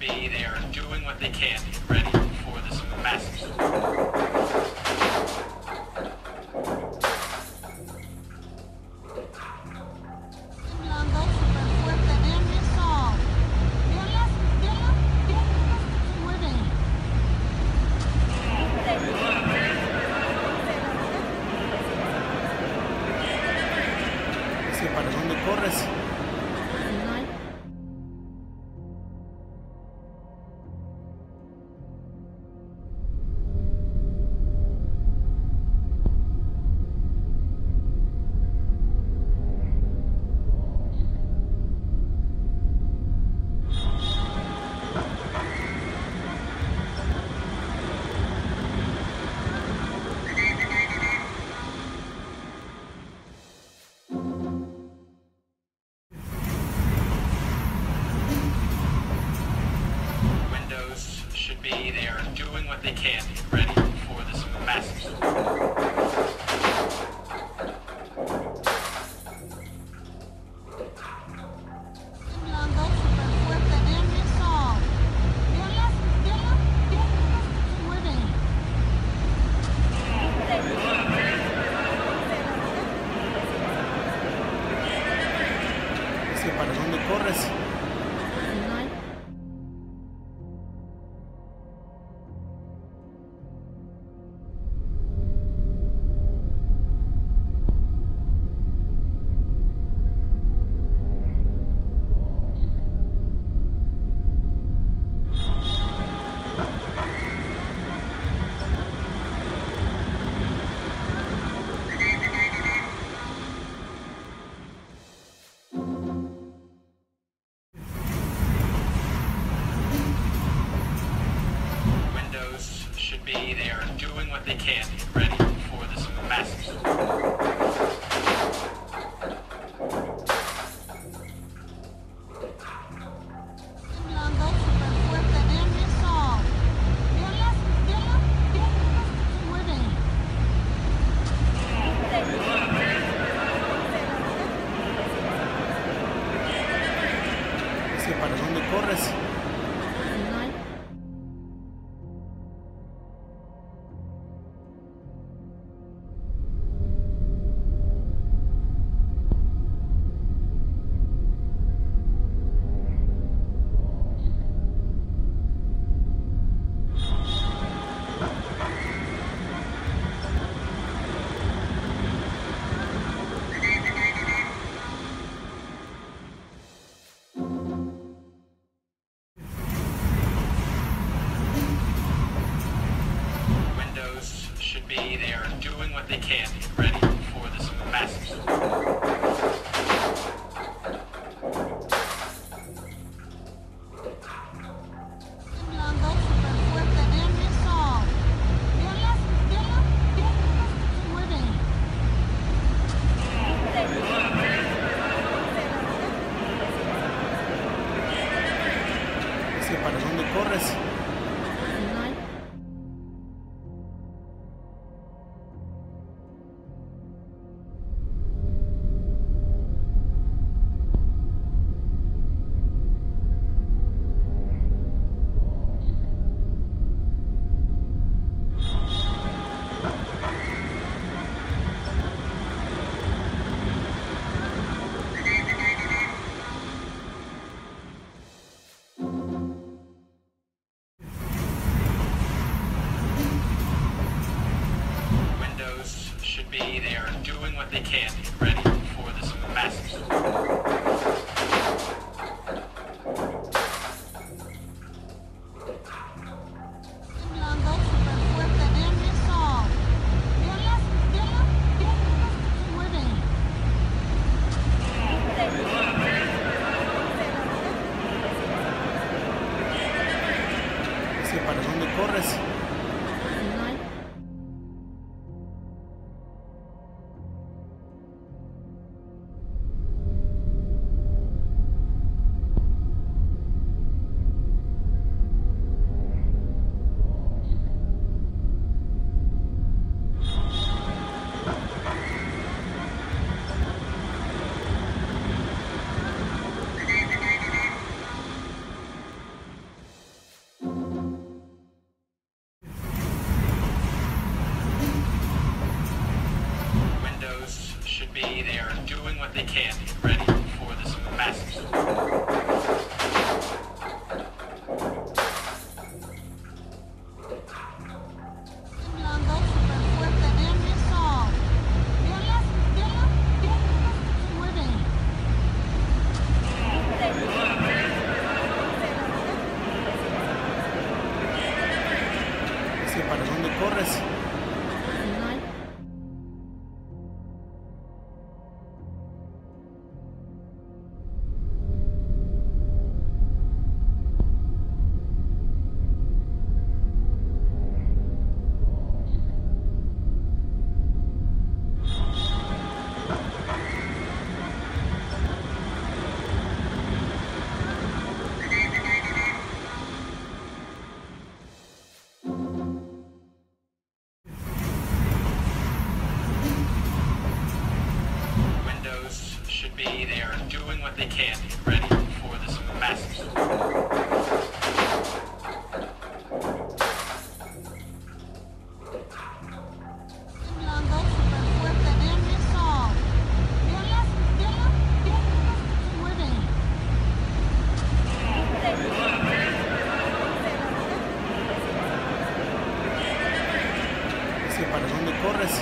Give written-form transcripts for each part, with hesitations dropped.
be they are doing what they can to get ready for this massive storm. ¿Para dónde corres? Should be they are doing what they can to get ready for this massive storm. ¿Para dónde corres? Should be they are doing what they can to get ready for this massive storm. ¿Para dónde corres? Should be they are doing what they can to get ready for this massive storm. ¿Para dónde corres? there doing what they can to get ready for this massive storm. Es que para dónde corres. Should be there doing what they can to get ready for this massive storm. Es que para dónde corres.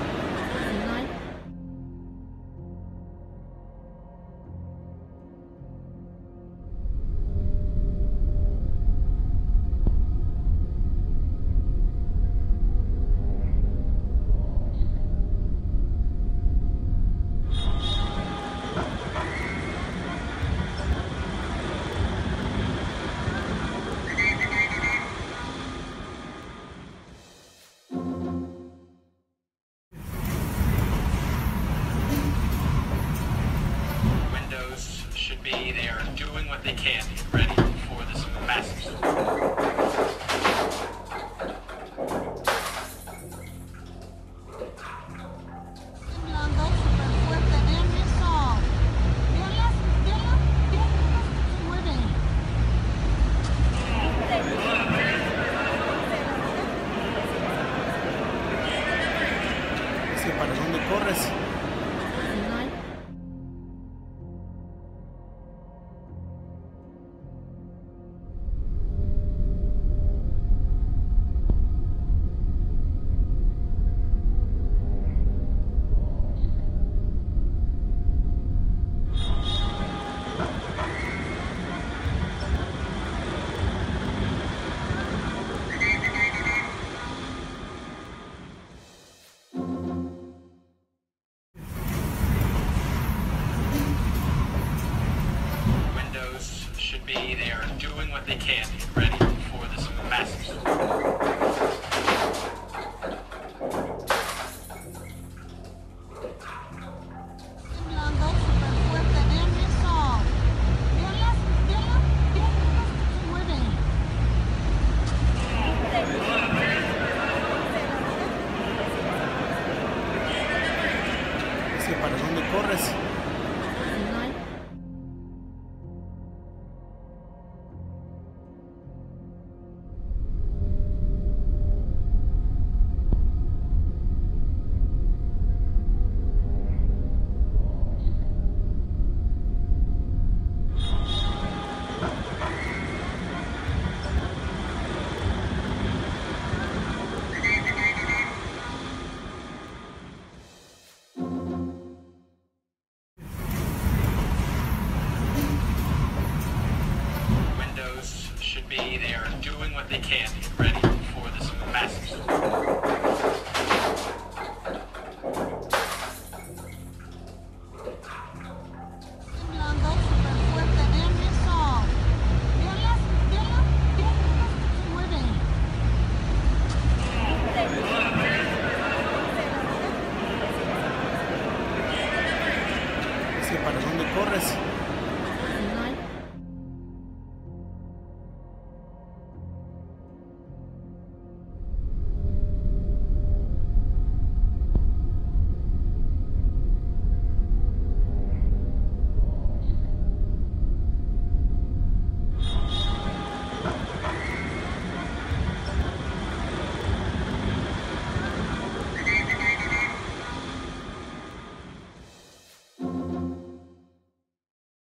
Should be there doing what they can to get ready for this massive storm. Es que para dónde corres. Should be there doing what they can to get ready for this massive storm. Es que para dónde corres. Should be there doing what they can to get ready for this massive storm. Es que para dónde corres.